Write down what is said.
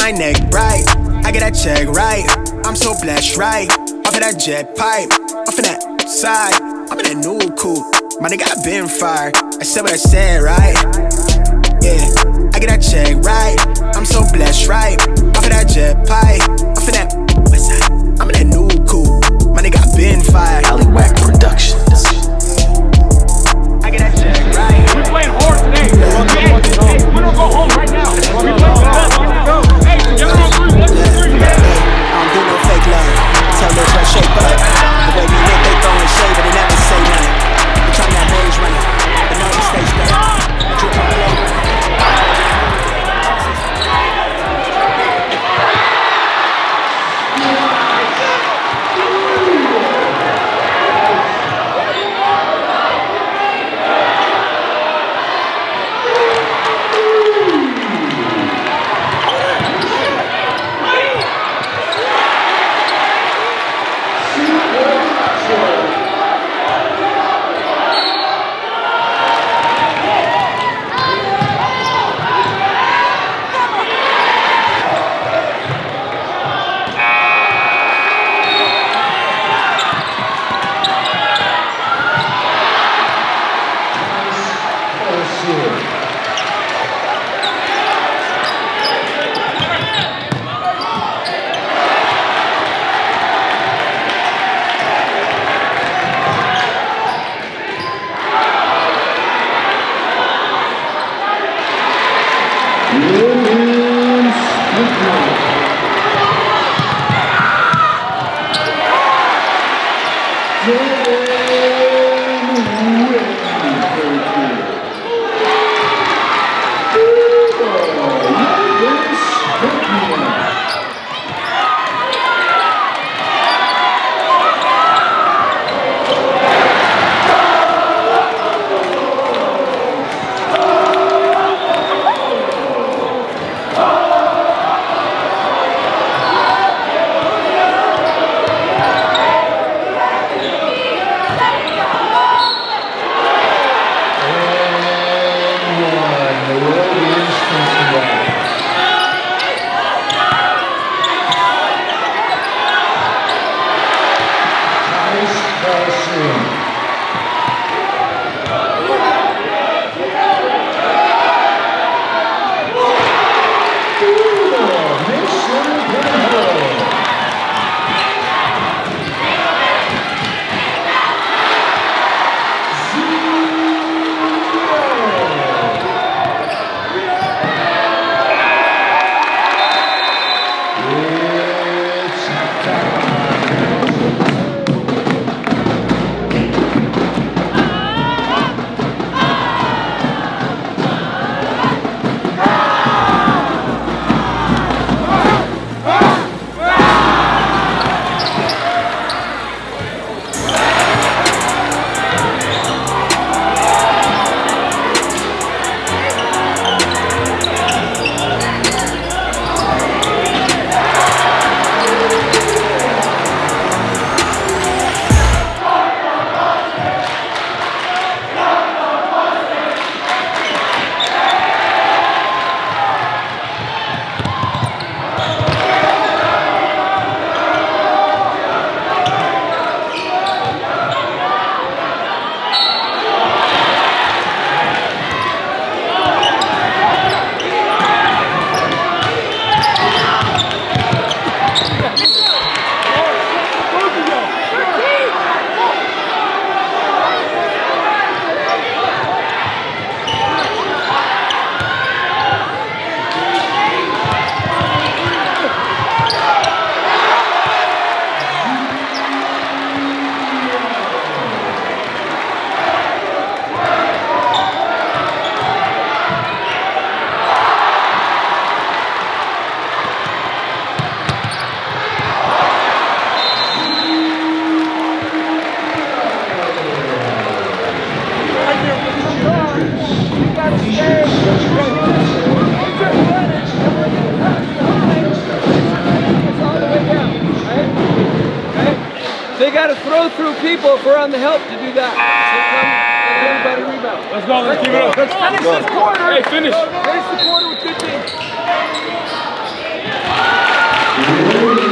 my neck bright. I get that check right. I'm so blessed, right? Off of that jet pipe, off of that side. I'm in that new coupe. My nigga, I been fired. I said what I said, right? Yeah, I get that check right. I'm so blessed, right? Off of that jet pipe, off of that west side. I'm in that new coupe. My nigga, I been fired. Alleywack Productions. I get that check right. We're playing hard today. Hey, we don't go home right now. We play right now. Hey, together on three. 1, 2, 3. I don't do no fake love. Tell this right shape up. The way we hit, they throwing shade, but they never say nothing. We trying that rage running. The nervous stay stuck. I drip on the low. They got to throw through people if we're on the help to do that. So come, let everybody rebound. Let's go, let's keep it up. Let's finish this quarter. Hey, finish. Finish the quarter with good teams. Hey,